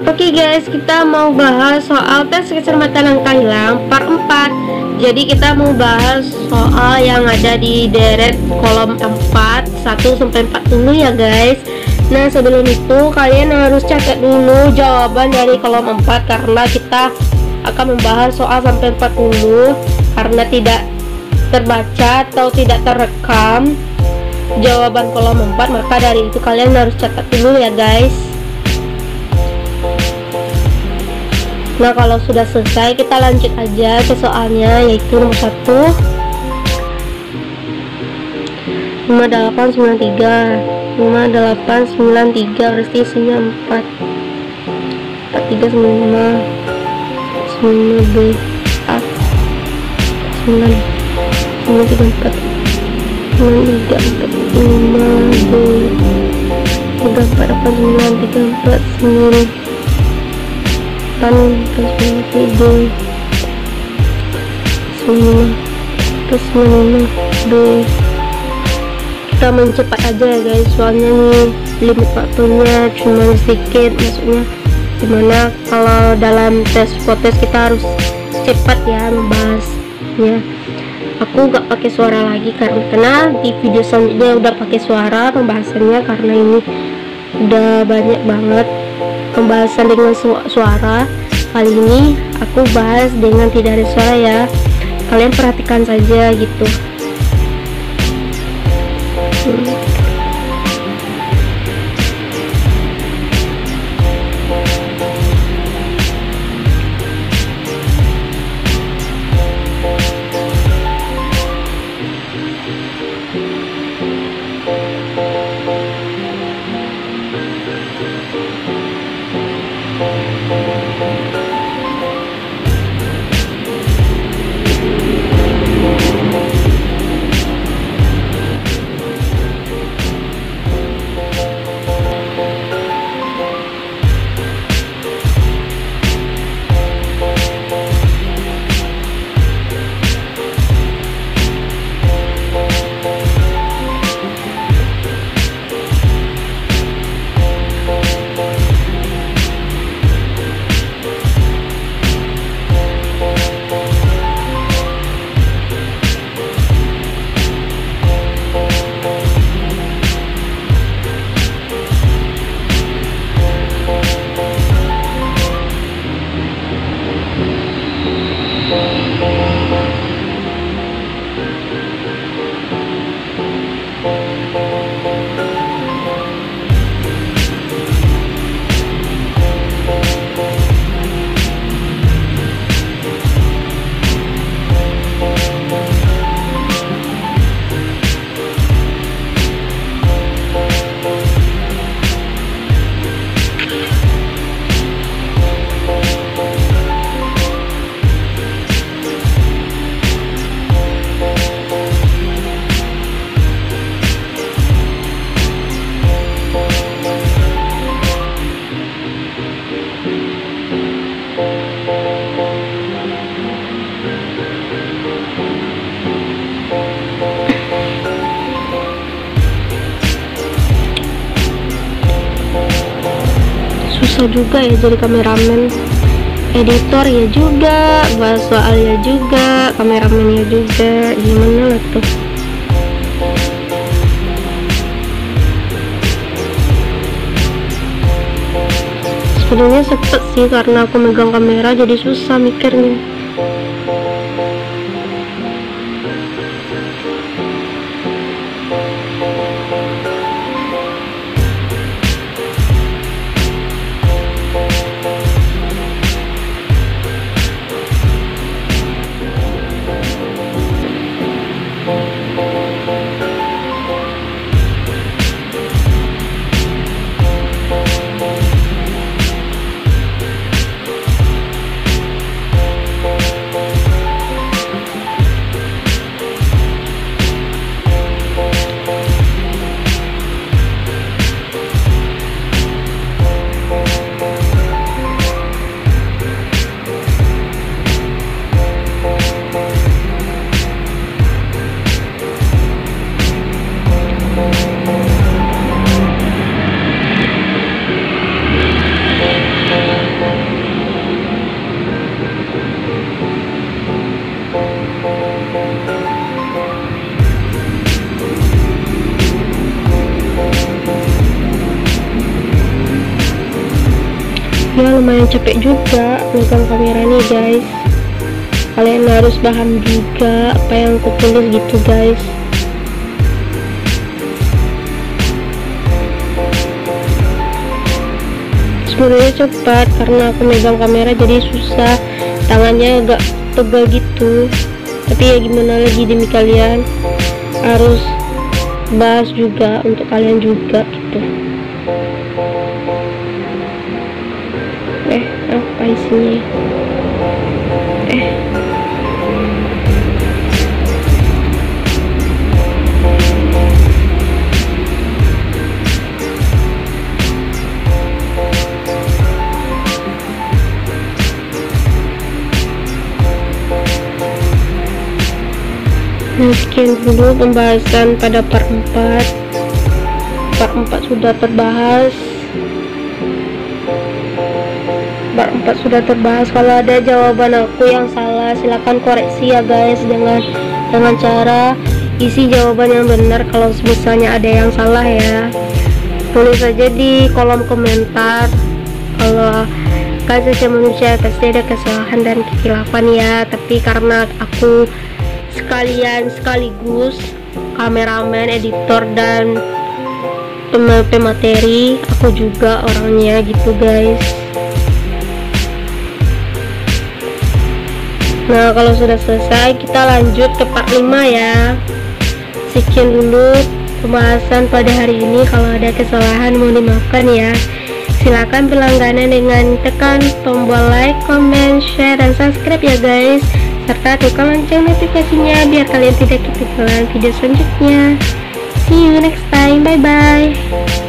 Oke guys, kita mau bahas soal tes kecermatan angka hilang part 4. Jadi kita mau bahas soal yang ada di deret kolom 4 1 sampai 40 ya guys. Nah, sebelum itu kalian harus catat dulu jawaban dari kolom 4 karena kita akan membahas soal sampai 40. Karena tidak terbaca atau tidak terekam jawaban kolom 4, maka dari itu kalian harus catat dulu ya guys. Nah, kalau sudah selesai kita lanjut aja ke soalnya, yaitu nomor 1 5893 berarti isinya 4 43 95 95B A 9 934 9345B 3489 kita mencepat aja ya guys, soalnya nih limit waktunya cuma sedikit. Maksudnya dimana kalau dalam tes psikotes kita harus cepat ya membahasnya. Aku gak pakai suara lagi karena di video selanjutnya udah pakai suara pembahasannya, karena ini udah banyak banget pembahasan dengan suara. Kali ini aku bahas dengan tidak ada suara ya, kalian perhatikan saja gitu. Susah juga ya jadi kameramen, editor ya juga, bahas soalnya juga, kameramennya juga, gimana lah tuh. Sebenarnya cepet sih karena aku megang kamera, jadi susah mikirnya. ya lumayan capek juga megang kamera nih guys. Kalian harus paham juga apa yang aku tulis gitu guys. Sebenarnya cepat karena aku megang kamera jadi susah, tangannya agak tebal gitu, tapi ya gimana lagi, demi kalian harus bahas juga untuk kalian juga gitu. Apa isinya? Nah, sekian dulu pembahasan pada part 4. Part 4 sudah terbahas. Part 4 sudah terbahas. Kalau ada jawaban aku yang salah, silahkan koreksi ya guys, dengan cara isi jawaban yang benar. Kalau misalnya ada yang salah ya, tulis aja di kolom komentar. Kalau kan setiap manusia pasti ada kesalahan dan kekhilafan ya, tapi karena aku sekaligus kameramen, editor, dan pemateri, aku juga orangnya gitu guys. Nah, kalau sudah selesai kita lanjut ke part 5 ya. Sekian dulu pembahasan pada hari ini. Kalau ada kesalahan mohon dimaafkan ya. Silakan berlangganan dengan tekan tombol like, comment, share, dan subscribe ya guys, serta tekan lonceng notifikasinya biar kalian tidak ketinggalan video selanjutnya. See you next time, bye bye.